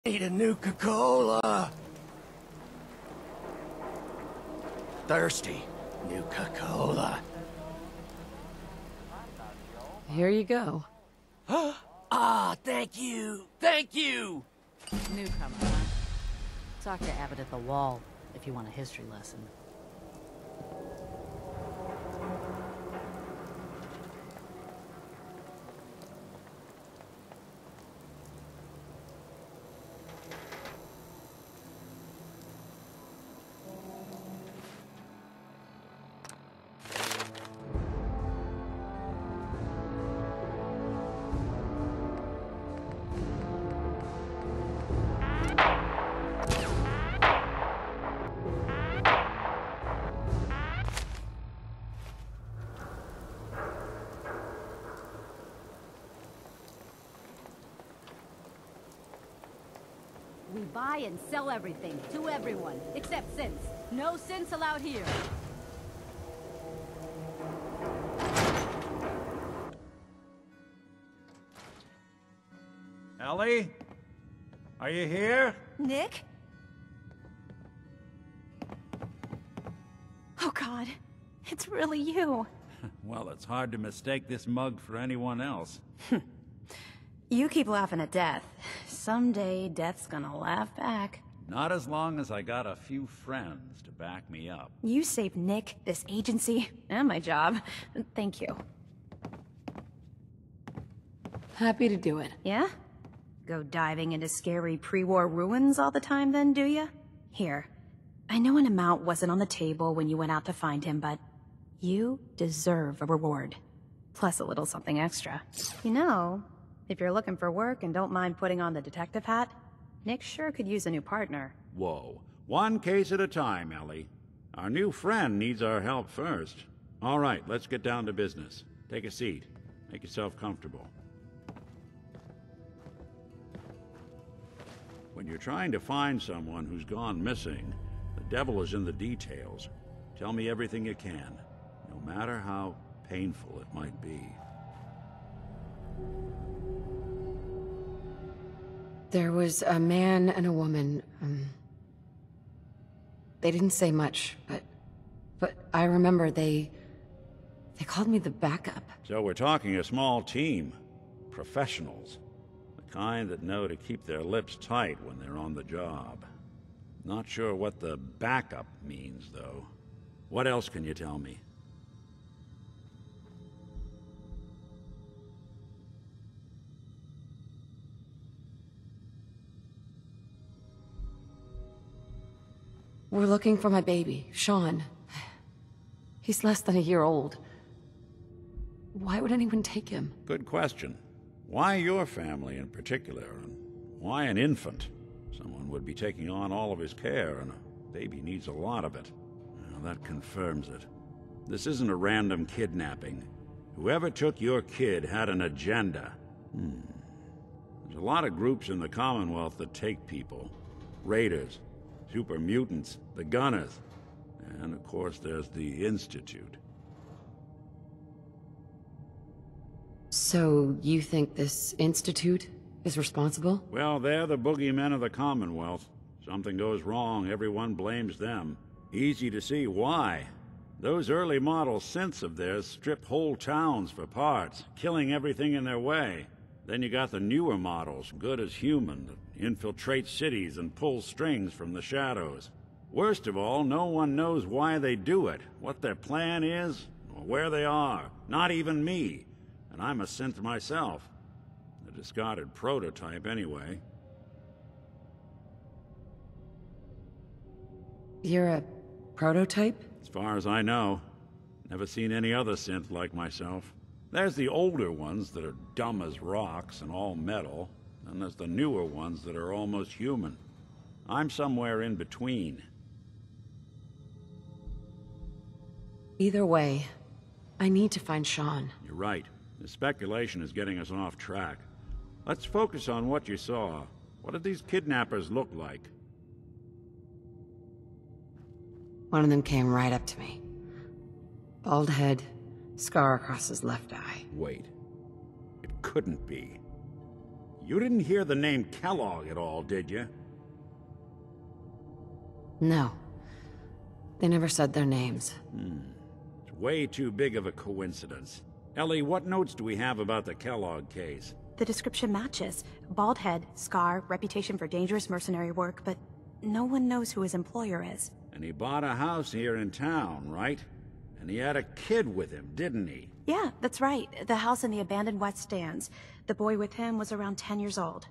Need a Nuka-Cola. Thirsty Nuka-Cola. Here you go. Ah, thank you. Thank you. Newcomer, huh? Talk to Abbott at the wall if you want a history lesson. We buy and sell everything, to everyone, except synths. No synths allowed here. Ellie? Are you here? Nick? Oh God, it's really you. Well, it's hard to mistake this mug for anyone else. You keep laughing at death. Someday, death's gonna laugh back. Not as long as I got a few friends to back me up. You saved Nick, this agency, and my job. Thank you. Happy to do it. Yeah? Go diving into scary pre-war ruins all the time then, do ya? Here. I know an amount wasn't on the table when you went out to find him, but you deserve a reward. Plus a little something extra. You know, if you're looking for work and don't mind putting on the detective hat, Nick sure could use a new partner. Whoa. One case at a time, Ellie. Our new friend needs our help first. All right, let's get down to business. Take a seat. Make yourself comfortable. When you're trying to find someone who's gone missing, the devil is in the details. Tell me everything you can, no matter how painful it might be. There was a man and a woman. They didn't say much, but I remember they called me the backup. So we're talking a small team. Professionals. The kind that know to keep their lips tight when they're on the job. Not sure what the backup means, though. What else can you tell me? We're looking for my baby, Sean. He's less than a year old. Why would anyone take him? Good question. Why your family in particular, and why an infant? Someone would be taking on all of his care, and a baby needs a lot of it. Well, that confirms it. This isn't a random kidnapping. Whoever took your kid had an agenda. There's a lot of groups in the Commonwealth that take people. Raiders, super mutants, the Gunners, and of course there's the Institute. So, you think this institute is responsible? Well, they're the boogeymen of the Commonwealth. Something goes wrong, everyone blames them. Easy to see why. Those early model synths of theirs strip whole towns for parts, killing everything in their way. Then you got the newer models, good as human, that infiltrate cities and pull strings from the shadows. Worst of all, no one knows why they do it, what their plan is, or where they are. Not even me. And I'm a synth myself. A discarded prototype, anyway. You're a prototype? As far as I know. Never seen any other synth like myself. There's the older ones that are dumb as rocks and all metal. And there's the newer ones that are almost human. I'm somewhere in between. Either way, I need to find Sean. You're right. The speculation is getting us off track. Let's focus on what you saw. What did these kidnappers look like? One of them came right up to me. Bald head, scar across his left eye. Wait. It couldn't be. You didn't hear the name Kellogg at all, did you? No. They never said their names. It's way too big of a coincidence. Ellie, what notes do we have about the Kellogg case? The description matches. Bald head, scar, reputation for dangerous mercenary work, but no one knows who his employer is. And he bought a house here in town, right? And he had a kid with him, didn't he? Yeah, that's right. The house in the abandoned West Stands. The boy with him was around 10 years old.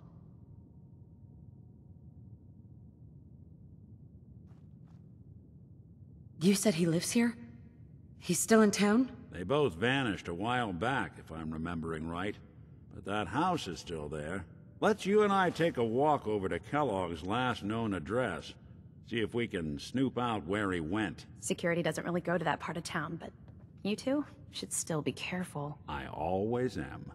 You said he lives here? He's still in town? They both vanished a while back, if I'm remembering right. But that house is still there. Let's you and I take a walk over to Kellogg's last known address. See if we can snoop out where he went. Security doesn't really go to that part of town, but you two should still be careful. I always am.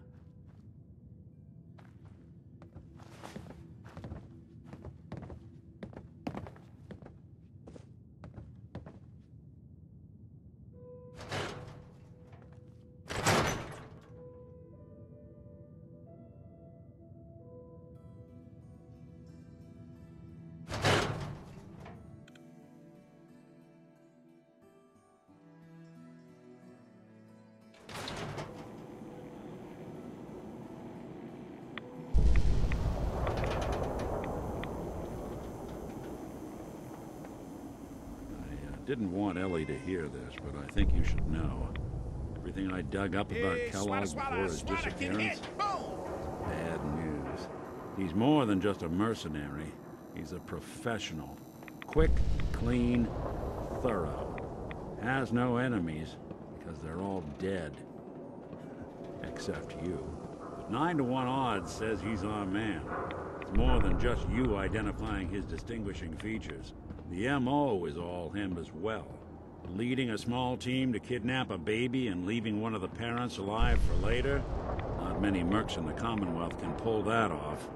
Didn't want Ellie to hear this, but I think you should know. Everything I dug up about Kellogg before his disappearance, bad news. He's more than just a mercenary. He's a professional. Quick, clean, thorough. Has no enemies, because they're all dead. Except you. But 9 to 1 odds says he's our man. It's more than just you identifying his distinguishing features. The M.O. is all him as well. Leading a small team to kidnap a baby and leaving one of the parents alive for later? Not many mercs in the Commonwealth can pull that off.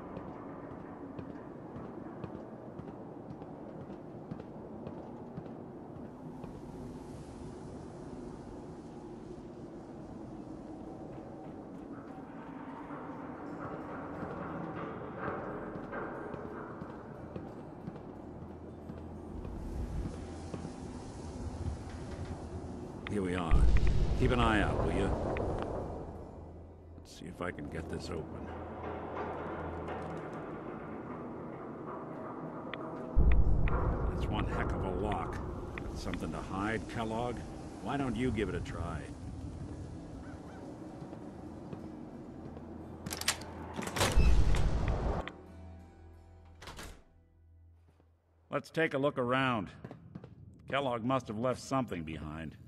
Here we are. Keep an eye out, will you? Let's see if I can get this open. That's one heck of a lock. Got something to hide, Kellogg? Why don't you give it a try? Let's take a look around. Kellogg must have left something behind.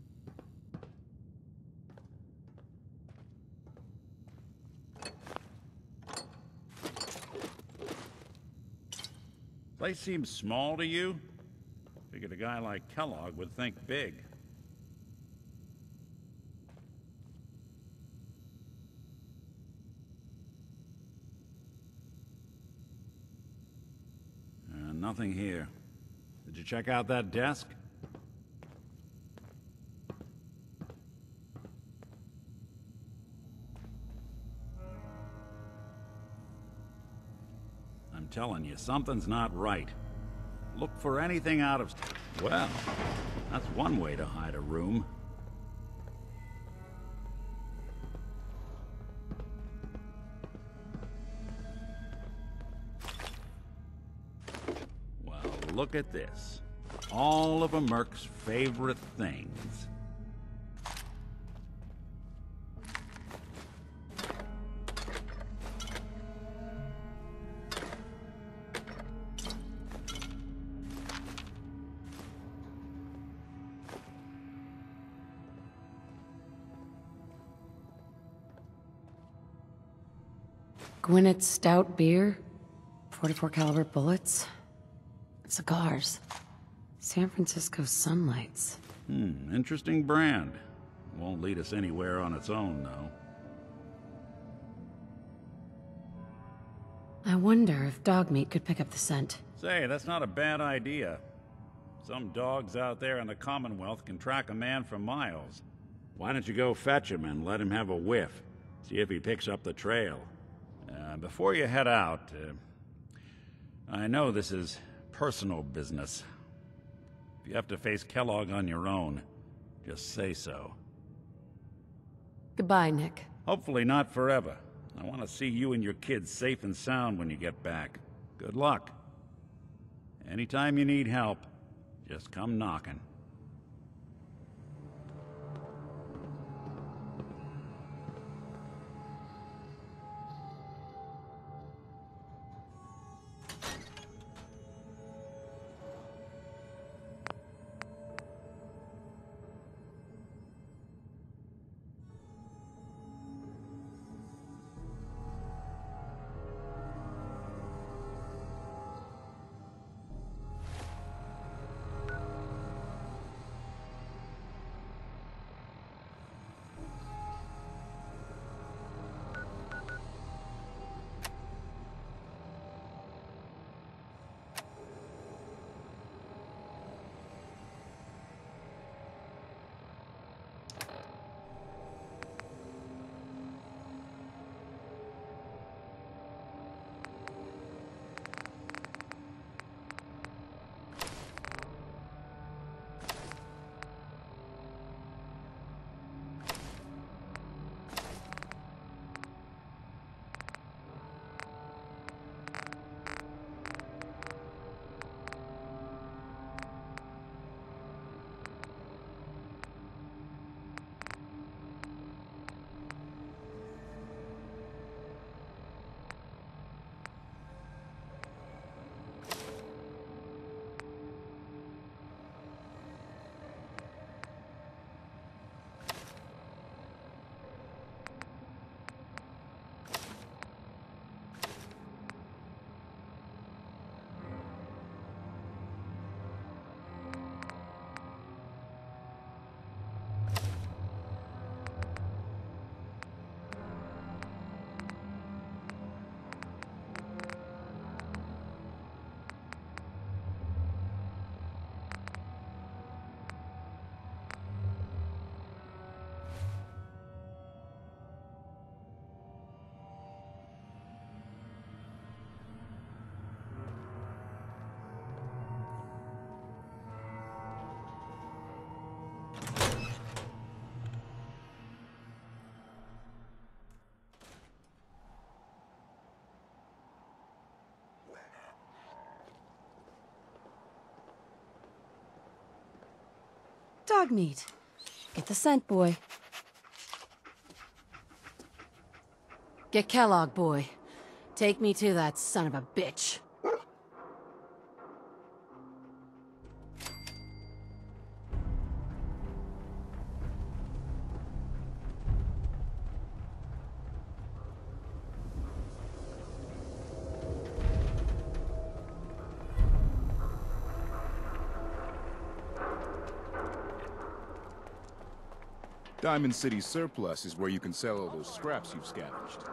Place seems small to you? Figured a guy like Kellogg would think big. Nothing here. Did you check out that desk? I'm telling you, something's not right. Look for anything out of... Well, that's one way to hide a room. Well, look at this. All of a merc's favorite things. Gwinnett's stout beer, 44 caliber bullets, cigars, San Francisco sunlights. Interesting brand. Won't lead us anywhere on its own, though. I wonder if dog meat could pick up the scent. Say, that's not a bad idea. Some dogs out there in the Commonwealth can track a man for miles. Why don't you go fetch him and let him have a whiff? See if he picks up the trail. Before you head out, I know this is personal business. If you have to face Kellogg on your own, just say so. Goodbye, Nick. Hopefully not forever. I want to see you and your kids safe and sound when you get back. Good luck. Anytime you need help, just come knocking. Dog meat. Get the scent, boy. Get Kellogg, boy. Take me to that son of a bitch. Diamond City Surplus is where you can sell all those scraps you've scavenged.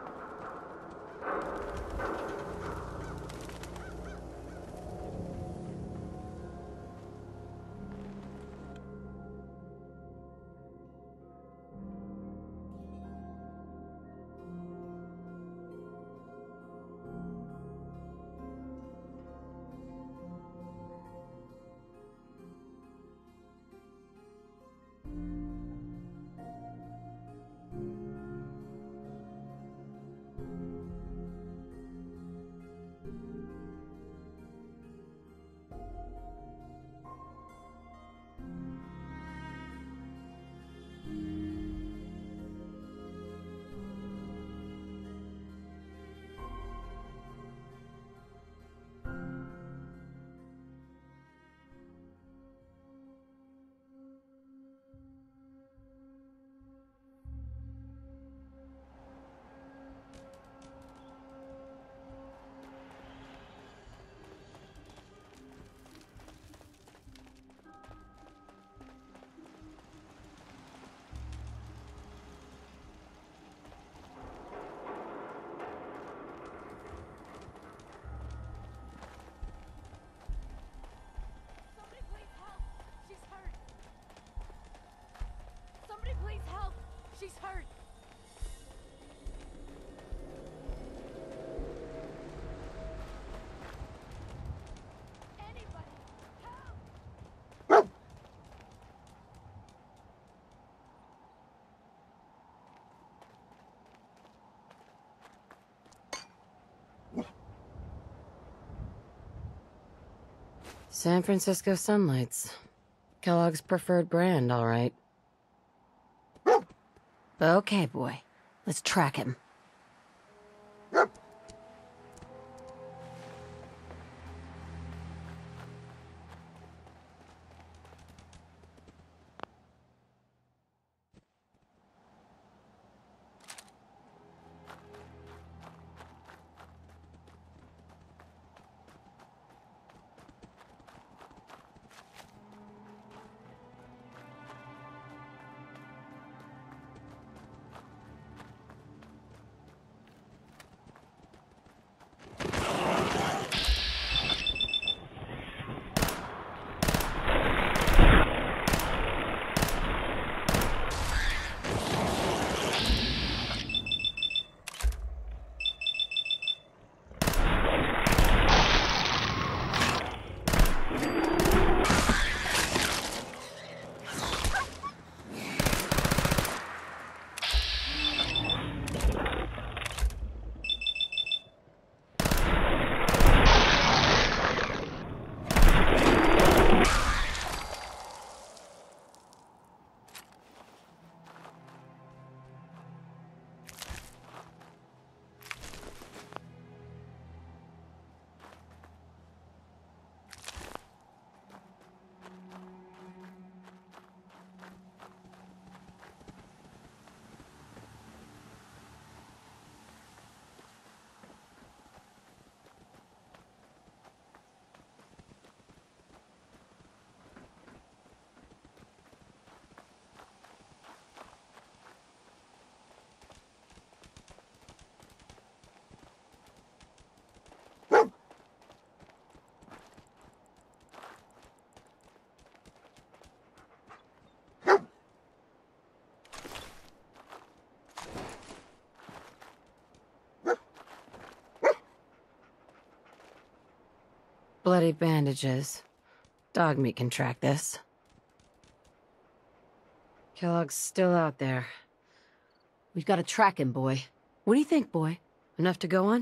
San Francisco Sunlights. Kellogg's preferred brand, all right. Okay, boy. Let's track him. Bloody bandages. Dog meat can track this. Kellogg's still out there. We've got to track him, boy. What do you think, boy? Enough to go on?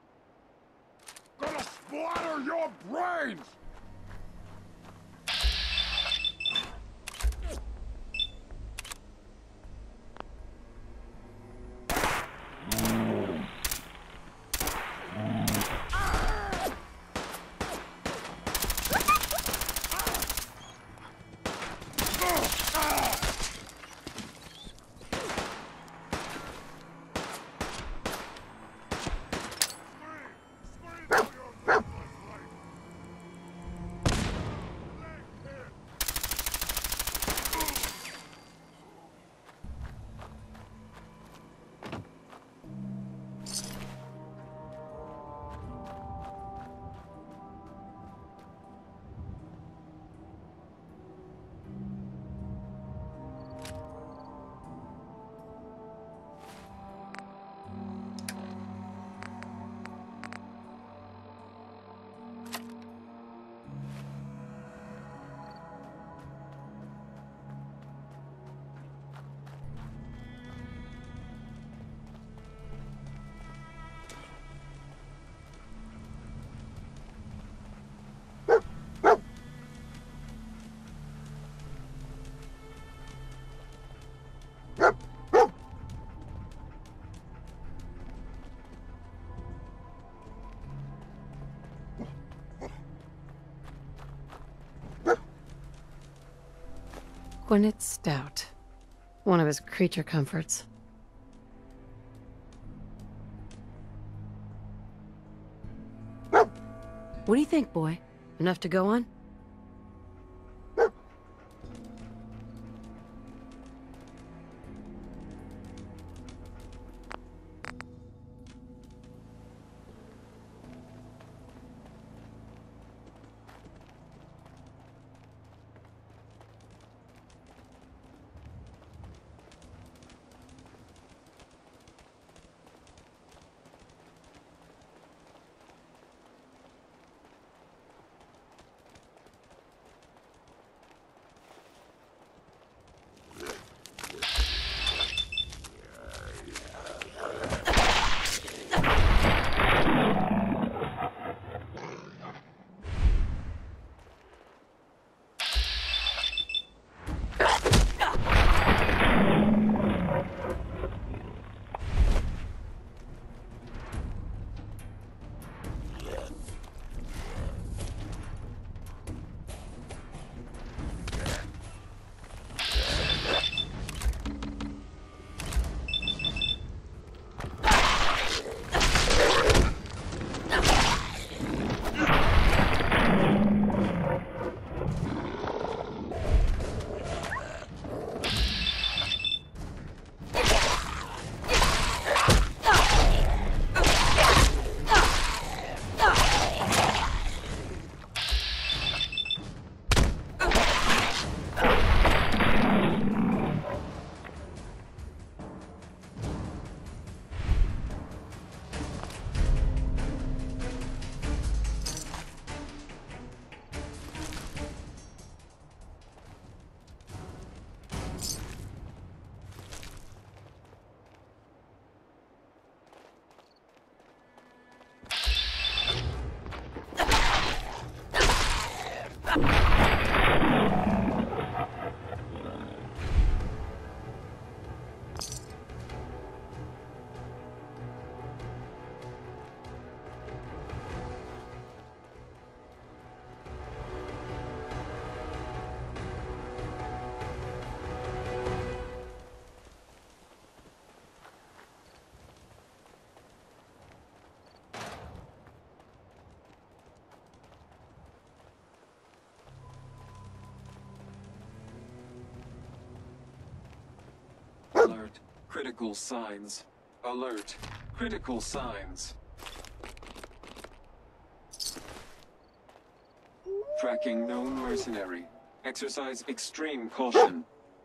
Gonna splatter your brains! Gwinnett Stout. One of his creature comforts. What do you think, boy? Enough to go on? Alert. Critical signs. Alert. Critical signs. Tracking known mercenary. Exercise extreme caution.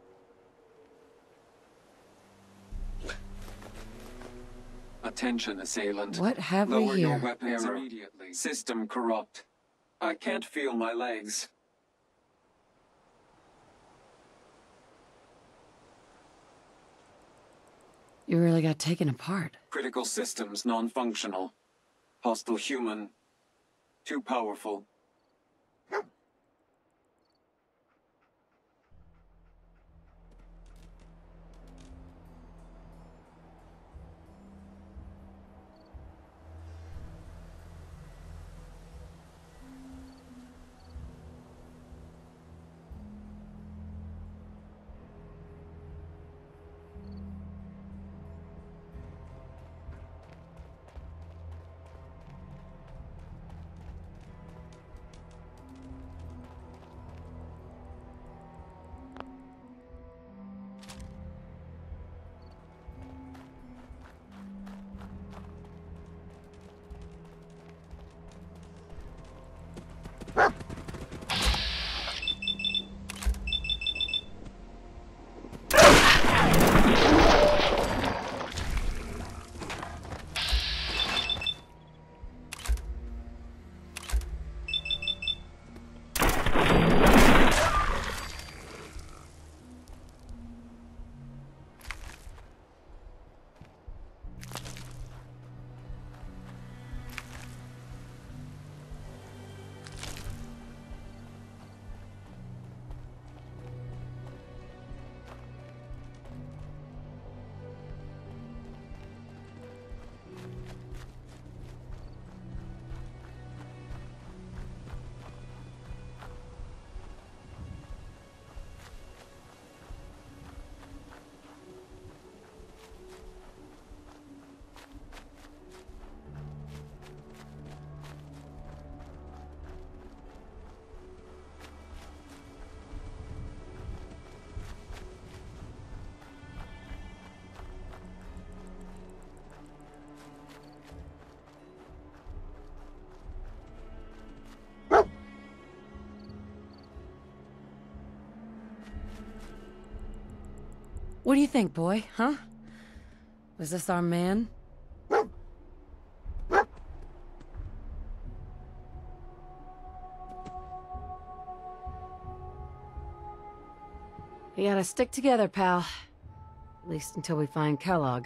Attention, assailant. What have we Lower your here? weapons immediately. System corrupt. I can't feel my legs. You really got taken apart. Critical systems non-functional. Hostile human. Too powerful. What do you think, boy, huh? Was this our man? We gotta stick together, pal. At least until we find Kellogg.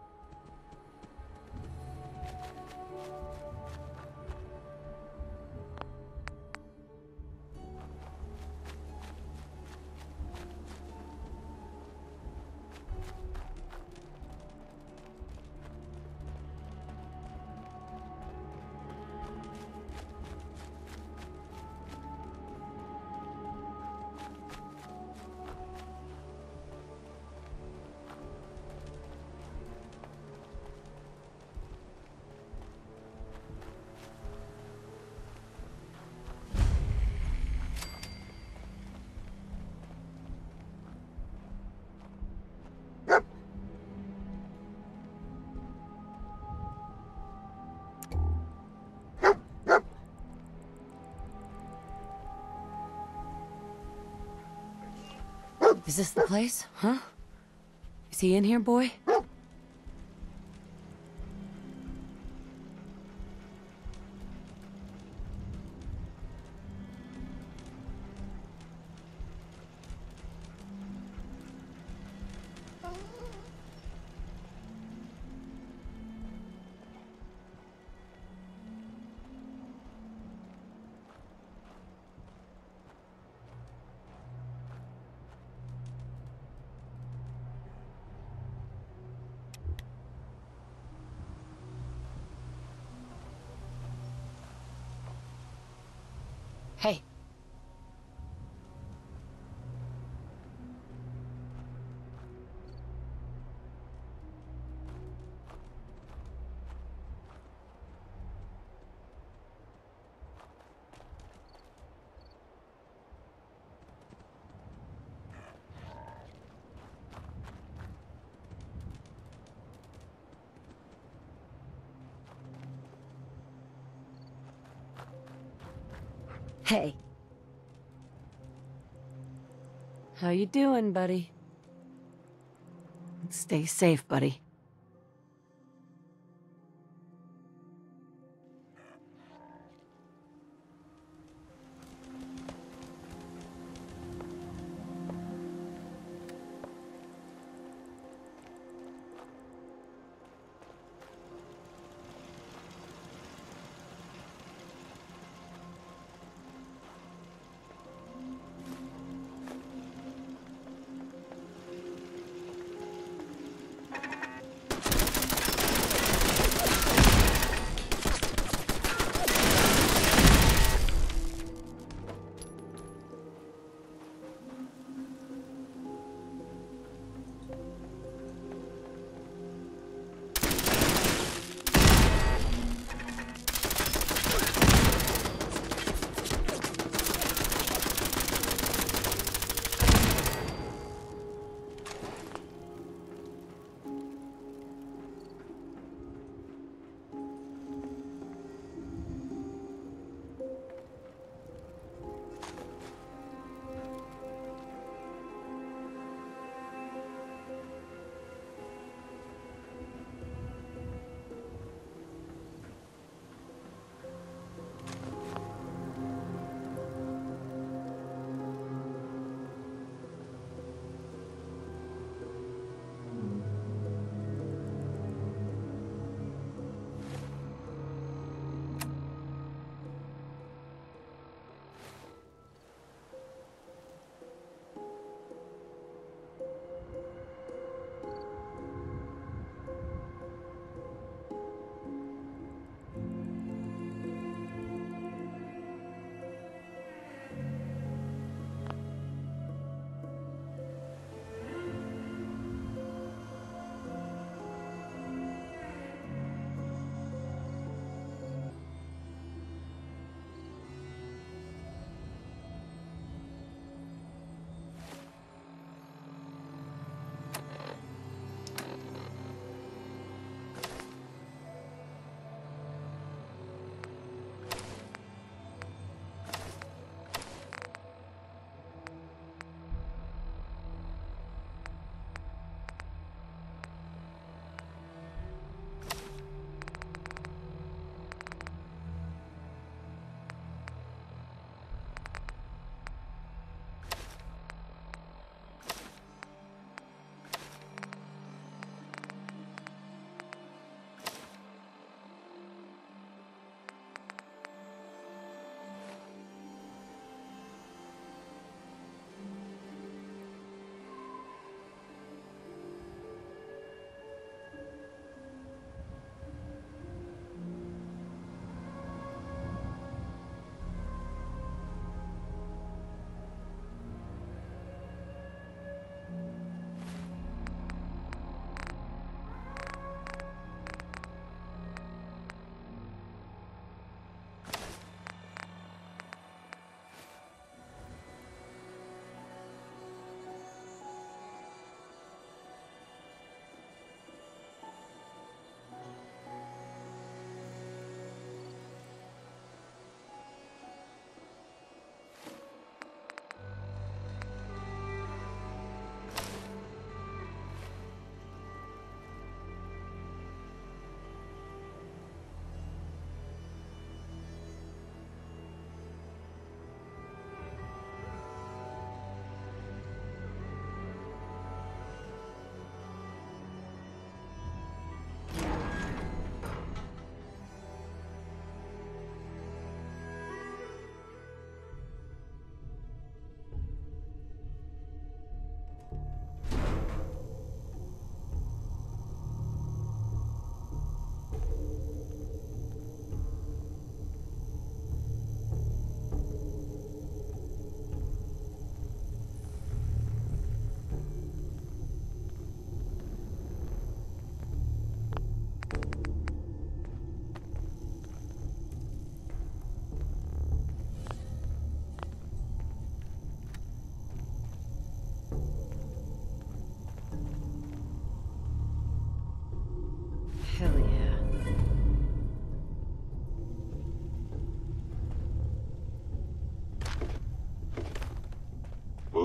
Is this the place, huh? Is he in here, boy? Hey. Hey. How you doing, buddy? Stay safe, buddy.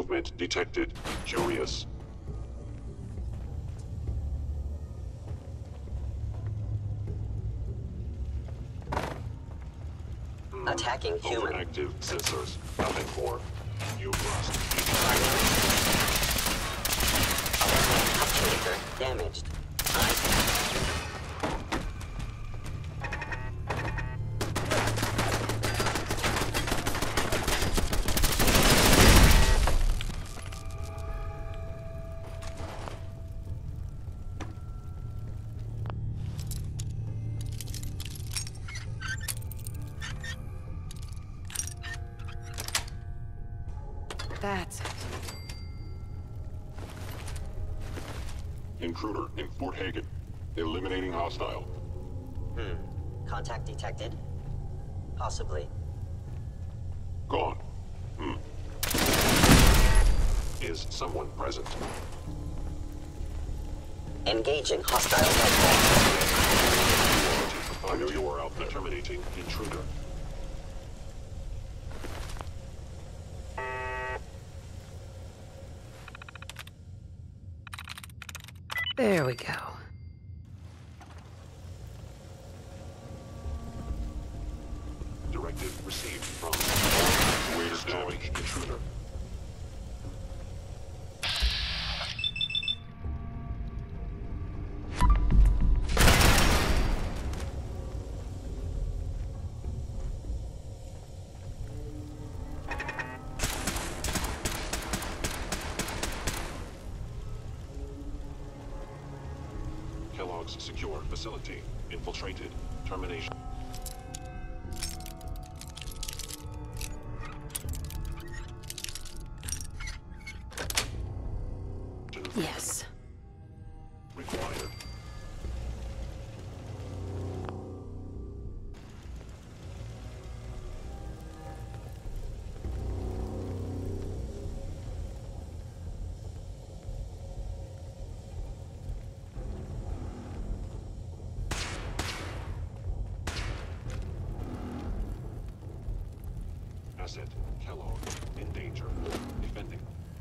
movement detected. Curious. Attacking human. Overactive sensors. Nothing more. You must be Actuator damaged. That's it. Intruder in Fort Hagen. Eliminating hostile. Contact detected? Possibly. Gone. Is someone present? Engaging hostile network. I know you are out there. Terminating intruder. There we go. Directive received from Waiter's damage intruder. Kellogg's secure facility. Infiltrated. Termination. Yes. Required. Asset. Kellogg. In danger. Defending.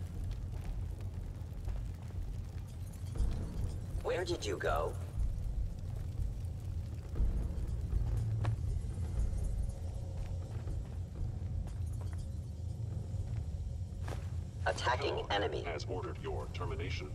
Where did you go? Attacking Kellogg enemy. has ordered your termination.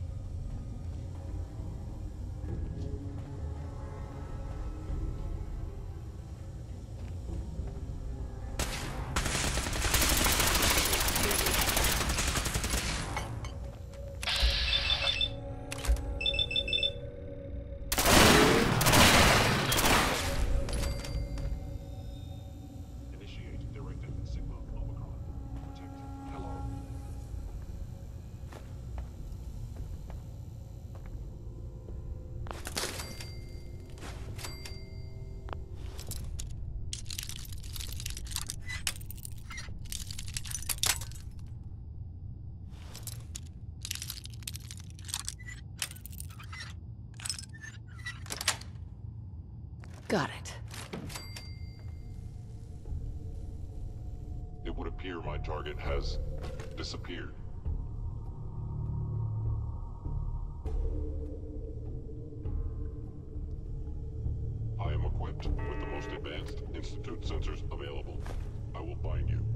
Initiate directive Sigma Omicron. Protect Kellogg. Got it. It would appear my target has disappeared. I am equipped with the most advanced Institute sensors available. I will find you.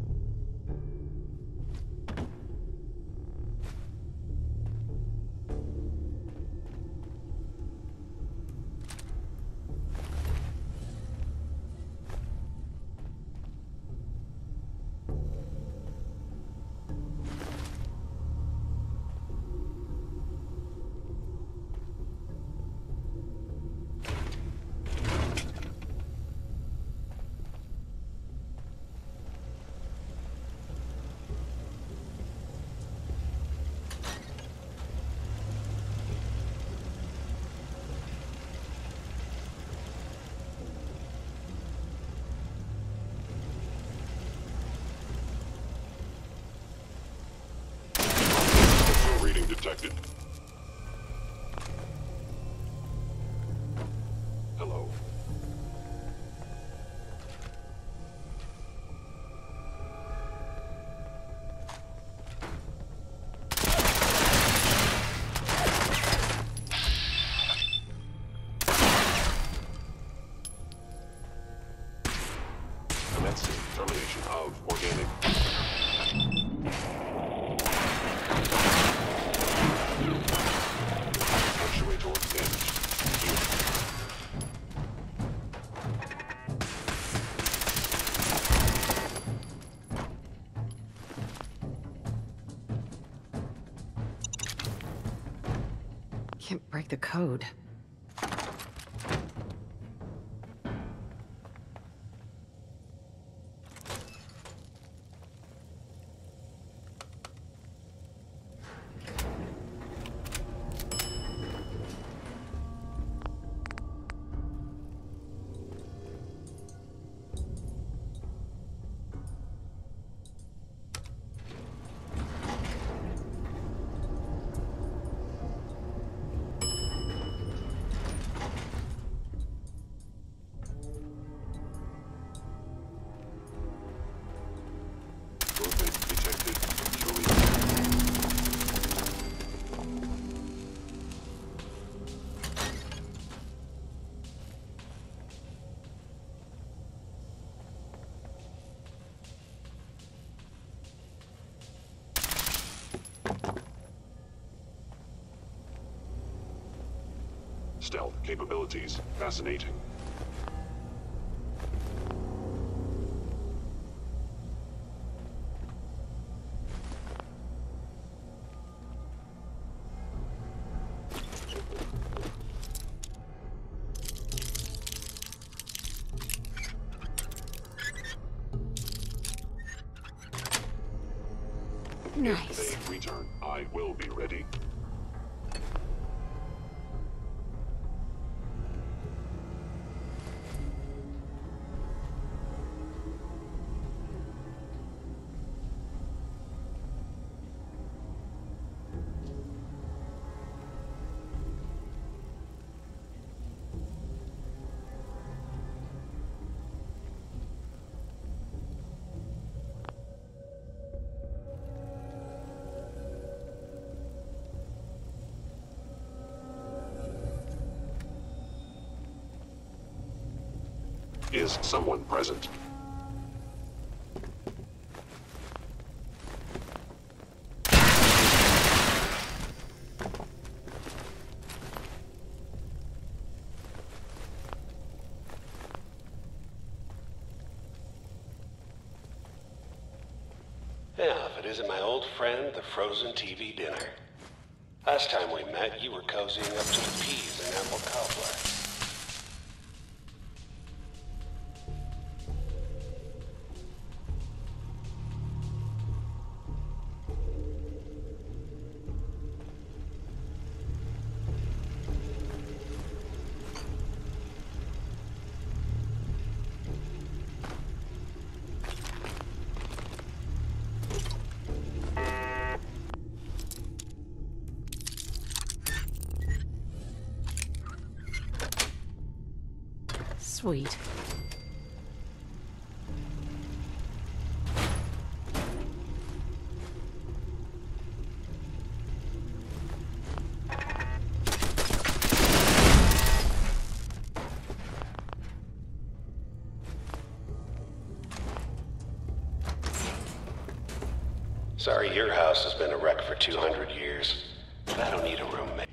can't break the code. Stealth capabilities. Fascinating. Nice. If they return, I will be ready. Is someone present? Yeah, if it isn't my old friend, the frozen TV dinner. Last time we met, you were cozying up to the peas and apple cobbler. Sweet. Sorry your house has been a wreck for 200 years, but I don't need a roommate.